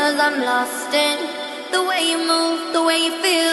'cause I'm lost in the way you move, the way you feel